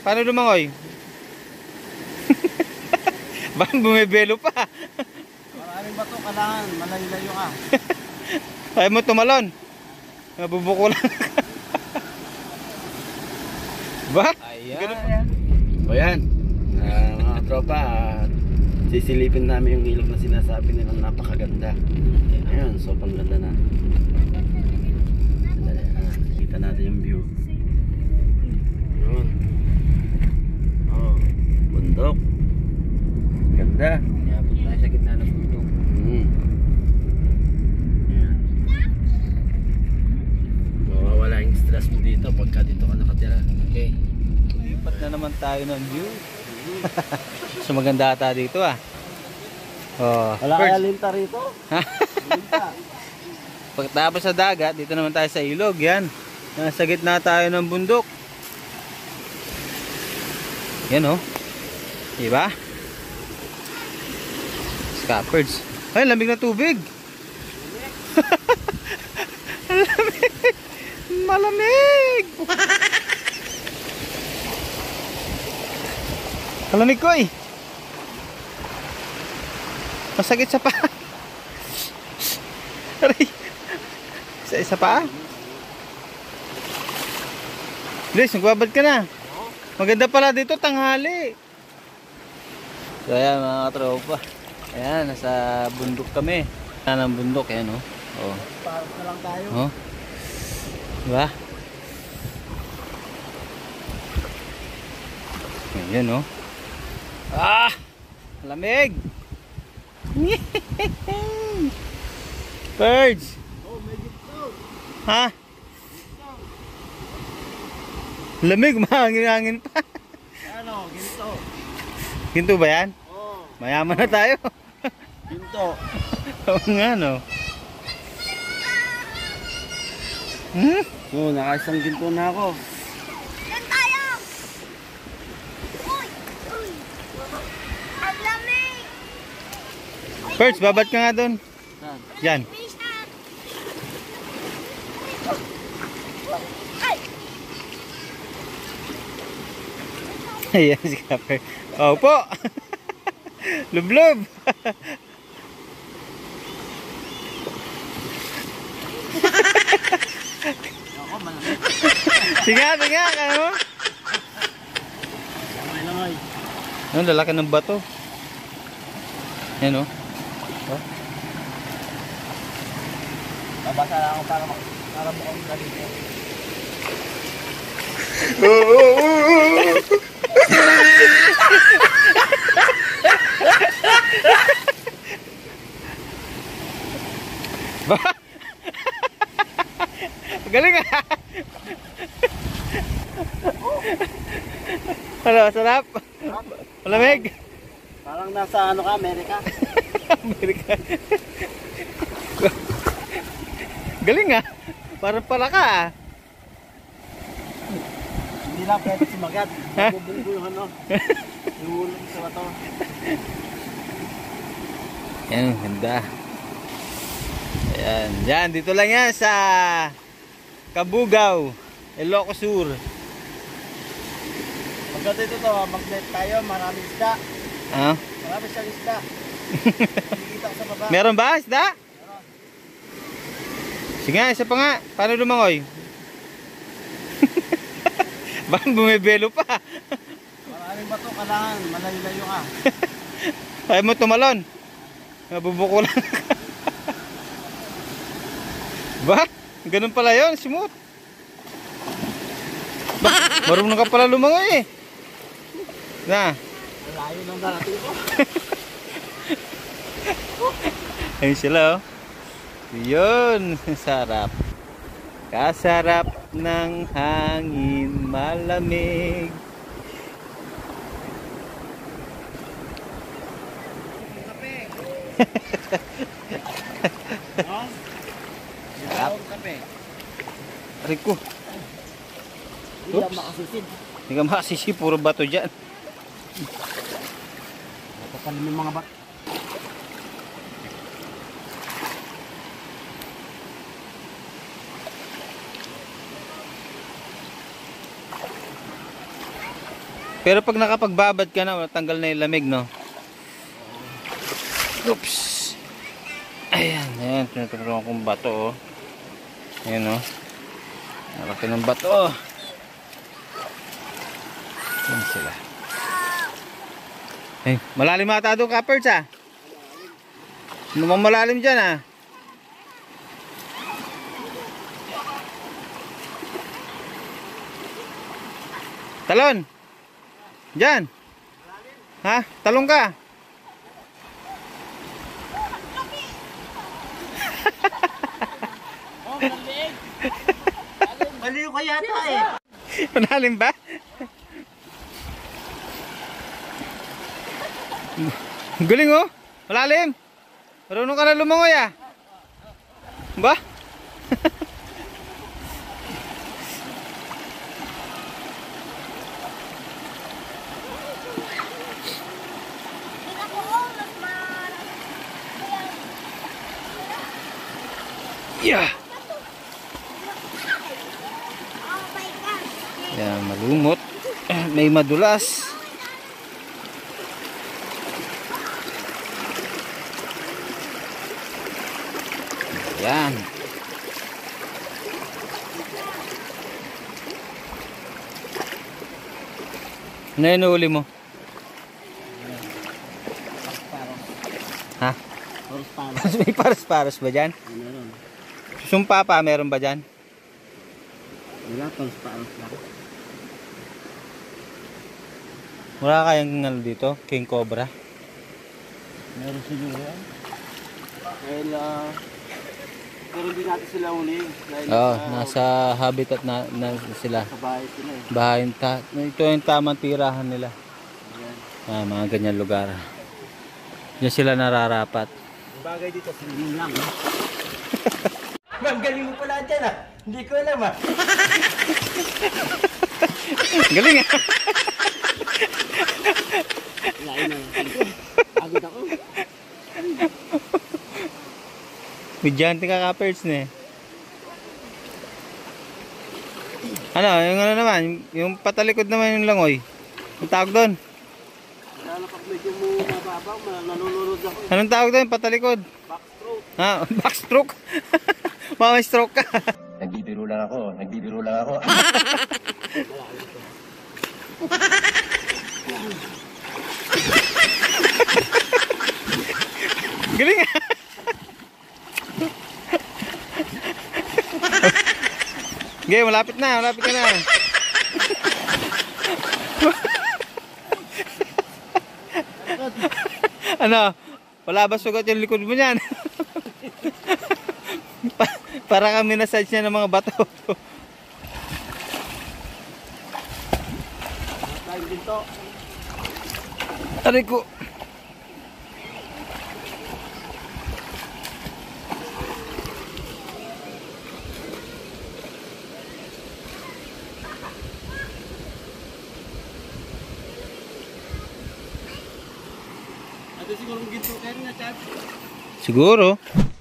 Paano lumangoy? Bakit bumibelo pa? Maraming bato, kailangan malayo-layo ka. Kaya mo tumalon. Nabubuko lang. Ba? Ayan. O yan, mga tropa, sisilipin namin yung ilog na sinasabi nilang napakaganda. Ayun, sobrang ganda na. Kita natin yung view. Yun. Oh, bundok. Ganda. Yabot tayo sa gitna ng bundok. Ayan. Mawawala yung stress mo dito pagka dito ka nakatira. Okay. Lipat na naman tayo ng view. So maganda ata dito ah. Oh, Wala kaya linta rito? Linta. pagtapos sa dagat, dito naman tayo sa ilog. Yan. Nasa gitna tayo ng bundok. Yan oh. Diba? Scapperds. Ay, lamig na tubig. Lamig. Malamig. Kalamig ko eh. Masakit sa paa. Aray. Sa paa. Liz, nagbabad ka na. Maganda pala dito, tanghali. So ayan mga katropa. Ayan, nasa bundok kami. Ayan ang bundok, ayan o. Oh. Parang na lang tayo. Oh. Diba? Ayan o. Ah! Lamig! Birds! Oh, may ginto. Ha? Lamig, mahangin-hangin pa. Ano, ginto. Ginto ba yan? Oh, Mayaman na tayo. ginto. Oo nga no. Hmm? Oh, nakaisang ginto na ako. Yan tayo! Uy! Uy! Ang lamig! Birds, babad ka nga doon. Saan? Yan. Bilis na! Ay! Ayan si Kapper. Opo. Lublob. Ako, malamig. Sige, ano? Lamay-lamay. Ano, lalaki ng bato. Yan o. Babasa na ako para mukhang ganito. Ba? Galing ah. Ano, sarap? Malamig. Parang nasa ano ka, Amerika. Amerika. Galing ah. Parang pala ka ah. Hindi lang pwede sumagat. Ha? Bubunggo yung ano. Yung ulo sa bato. Yan, ganda. Ayan, yan, dito lang yan sa Cabugao, Ilocos Sur. Pagka dito to, mag-net tayo, maraming isda. Ah? Maraming siyang isda. Nakikita ko sa baba. Meron ba isda? Sige nga, isa pa nga. Paano lumangoy? Bakit bumibelo pa? Maraming bato, kailangan malayo-layo ka. Kaya mo tumalon. Nabubuko lang. Ba? Ganun pala yun, smooth. Ba? Marunong ka pala lumangoy eh. Na. Malayo ng darating ko. Ayun sila oh. Yun, sarap. Kasarap ng hangin, malamig. Kape. No? Sarap. Kape. Rico, Hindi lang makasisid. hindi ka makasisi, puro bato dyan. Matapalim yung mga bato. Pero pag nakapagbabad ka na, tanggal na yung lamig, no? Oops. Ayan, ayan. Tinuturuan kong bato, oh. Ayan, oh. Naraki ng bato, oh. Ayan sila. Ay, malalim ata doon, Kaperts, ah. Namang malalim dyan, ah. Talon. Diyan. Ha? Talong ka. Maliw ka yata eh. Malalim ba? Galing oh. Malalim. Marunong ka na lumangoy ah. Ba? Yeah. Oh my gosh. Yan, malumot. May madulas. Yan. Ano yung nahuli mo? Ha? May paras-paras ba dyan? Meron. Sumpa pa, meron ba dyan? Wala, paros lang. Wala kayang ano dito? King Cobra? Meron siguro yan. Dahil, pero hindi natin sila uling. Dahil Oo, nasa habitat na sila. sa bahay sila eh. Bahay, ito yung tamang tirahan nila. Ayan. Mga ganyan lugar. Diyan sila nararapat. Ang bagay dito, swimming lang. Ma'am, galing mo pala dyan ah. Hindi ko alam ah. Galing ah. Lain na. Agad ako. Bidyante ka Kaperts na eh. Ano, yung ano naman, yung patalikod naman yung langoy. Ang tawag doon? Lalo pag medyo mo mababaw, nalulunod ako. Anong tawag doon? Patalikod? Backstroke. Ha? Backstroke? Mama stroke ka. Nagbibiro lang ako. Galing ah. Okay, malapit ka na. Ano? Wala ba sugat yung likod mo niyan? Para kami na-size niya ng mga bato. Lain din to. Aray ko. Ito siguro ginto kayo na chat. Siguro.